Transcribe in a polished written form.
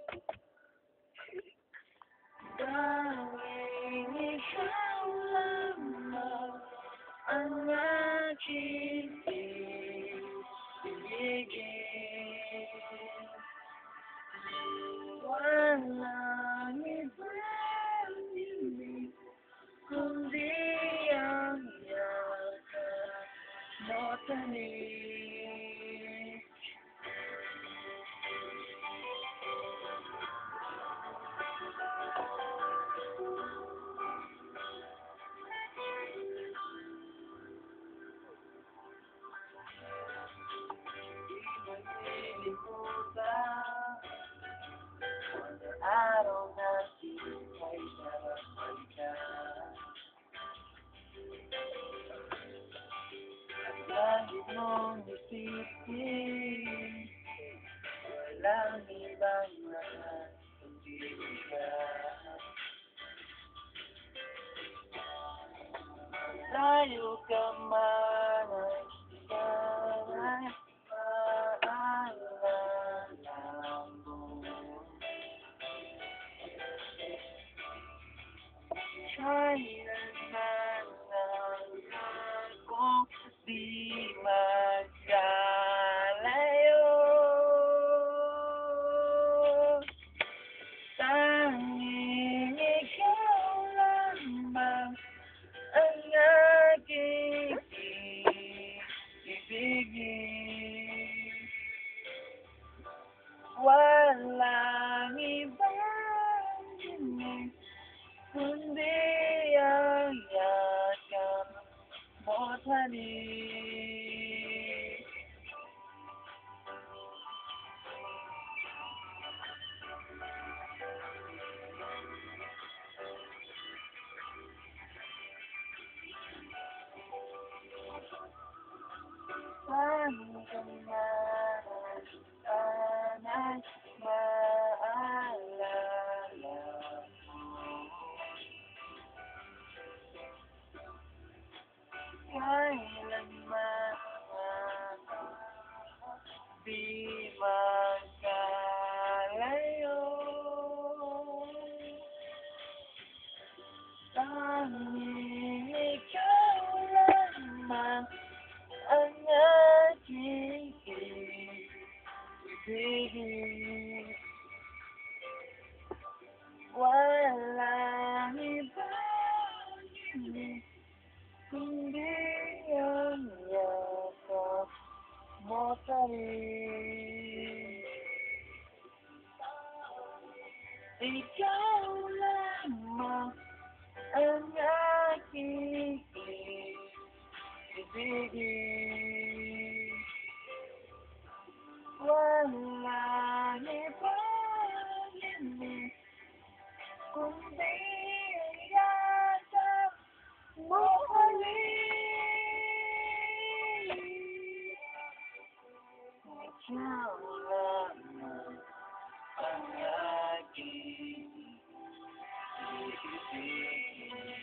Tanging ikaw lamang ang aking ibigin. Walang ibang himig kundi ang yakap mo tanig. Di malilimutan mga araw natin ay nabalikan. At langit mong isipin, walang ibang mahal kundi ikaw. Layo ka man ay sana'y maalala mo. Kailanman lang akong di magkalayo. Tanging ikaw lamang ang aking ibigin. Walang ibang himig kundi ang yakap mo't halik. Paano ka man sana'y maalala mo. Kailanman di magkalayo. Tanging ikaw lamang ang aking ibigin. Walang ibang himig kundi ang yakap mo tanig. Ikaw lamang ang aking ibigin. Walang ibang himig kundi ang yakap mo halik. Ikaw lamang ang aking ibigin.